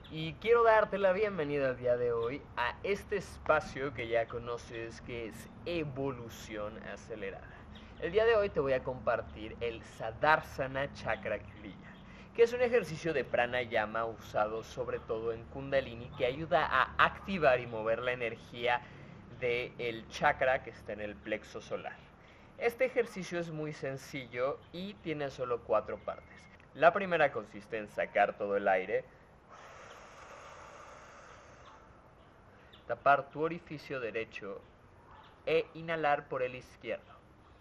Y quiero darte la bienvenida el día de hoy a este espacio que ya conoces, que es evolución acelerada. El día de hoy te voy a compartir el Sadarsana Chakra Kriya, que es un ejercicio de pranayama usado sobre todo en Kundalini que ayuda a activar y mover la energía del chakra que está en el plexo solar. Este ejercicio es muy sencillo y tiene solo 4 partes. La primera consiste en sacar todo el aire, tapar tu orificio derecho e inhalar por el izquierdo.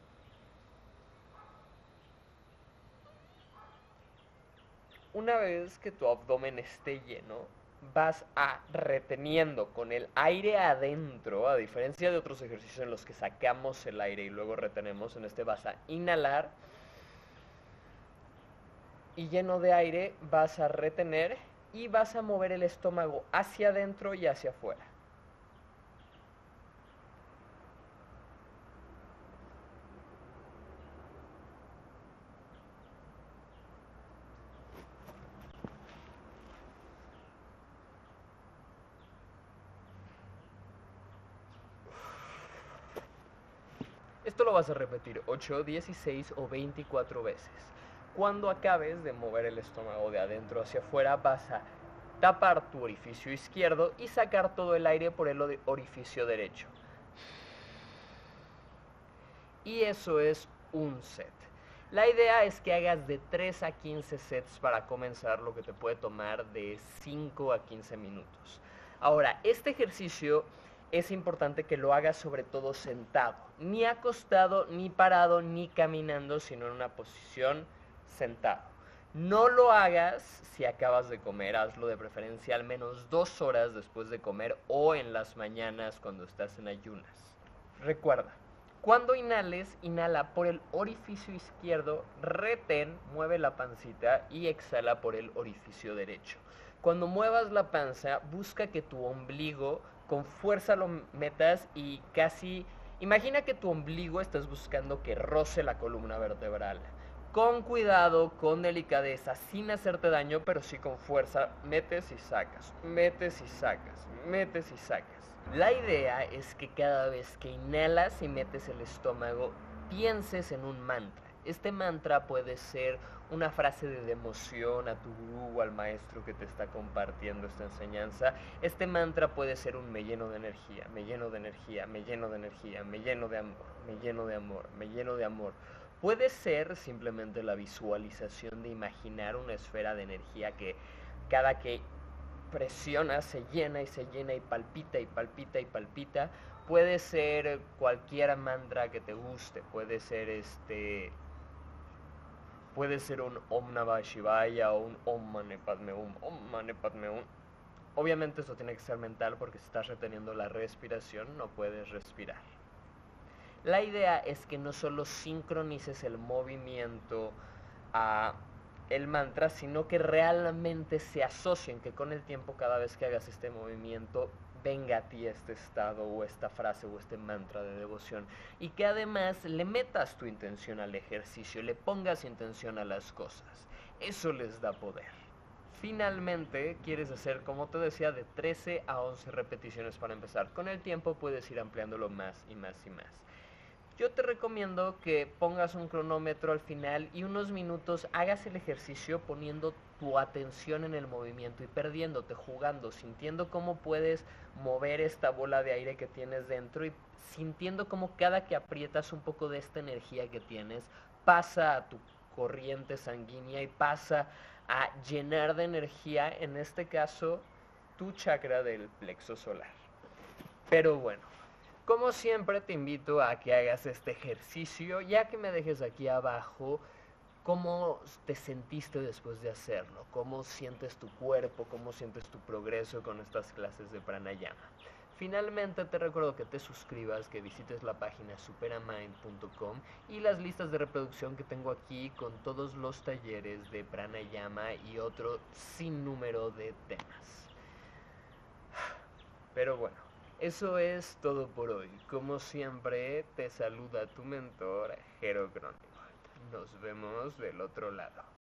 Una vez que tu abdomen esté lleno, vas a reteniendo con el aire adentro, a diferencia de otros ejercicios en los que sacamos el aire y luego retenemos, en este vas a inhalar y lleno de aire vas a retener y vas a mover el estómago hacia adentro y hacia afuera. Esto lo vas a repetir 8, 16 o 24 veces. Cuando acabes de mover el estómago de adentro hacia afuera, vas a tapar tu orificio izquierdo y sacar todo el aire por el orificio derecho. Y eso es un set. La idea es que hagas de 3 a 15 sets para comenzar, lo que te puede tomar de 5 a 15 minutos. Ahora, este ejercicio es importante que lo hagas sobre todo sentado, ni acostado, ni parado, ni caminando, sino en una posición sentado. No lo hagas si acabas de comer, hazlo de preferencia al menos 2 horas después de comer o en las mañanas cuando estás en ayunas. Recuerda, cuando inhales, inhala por el orificio izquierdo, retén, mueve la pancita y exhala por el orificio derecho. Cuando muevas la panza, busca que tu ombligo con fuerza lo metas y casi... Imagina que tu ombligo estás buscando que roce la columna vertebral. Con cuidado, con delicadeza, sin hacerte daño, pero sí con fuerza, metes y sacas, metes y sacas, metes y sacas. La idea es que cada vez que inhalas y metes el estómago, pienses en un mantra. Este mantra puede ser una frase de devoción a tu gurú o al maestro que te está compartiendo esta enseñanza. Este mantra puede ser un me lleno de energía, me lleno de energía, me lleno de energía, me lleno de amor, me lleno de amor, me lleno de amor. Puede ser simplemente la visualización de imaginar una esfera de energía que cada que presiona, se llena y se llena y palpita y palpita y palpita. Puede ser cualquier mantra que te guste, puede ser un Om Namah Shivaya o un Om Mane Padme Hum, Om Mane Padme Hum. Obviamente eso tiene que ser mental porque si estás reteniendo la respiración no puedes respirar. La idea es que no solo sincronices el movimiento a el mantra, sino que realmente se asocien, que con el tiempo cada vez que hagas este movimiento venga a ti este estado o esta frase o este mantra de devoción y que además le metas tu intención al ejercicio, le pongas intención a las cosas. Eso les da poder. Finalmente, quieres hacer, como te decía, de 13 a 11 repeticiones para empezar. Con el tiempo puedes ir ampliándolo más y más y más. Yo te recomiendo que pongas un cronómetro al final y unos minutos hagas el ejercicio poniendo tu atención en el movimiento y perdiéndote, jugando, sintiendo cómo puedes mover esta bola de aire que tienes dentro y sintiendo cómo cada que aprietas un poco de esta energía que tienes pasa a tu corriente sanguínea y pasa a llenar de energía, en este caso, tu chakra del plexo solar. Pero bueno, como siempre te invito a que hagas este ejercicio, ya que me dejes aquí abajo cómo te sentiste después de hacerlo, cómo sientes tu cuerpo, cómo sientes tu progreso con estas clases de pranayama. Finalmente te recuerdo que te suscribas, que visites la página superamind.com y las listas de reproducción que tengo aquí con todos los talleres de pranayama y otro sinnúmero de temas. Pero bueno, eso es todo por hoy. Como siempre, te saluda tu mentor, Jero Crónico. Nos vemos del otro lado.